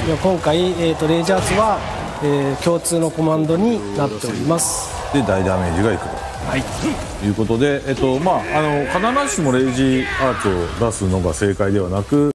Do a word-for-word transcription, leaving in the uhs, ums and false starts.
今回、えー、とレイジャーツは、えー、共通のコマンドになっております。 で大ダメージがいくと、はい、いうことで、えっとまあ、あの必ずしもレイジアーツを出すのが正解ではなく、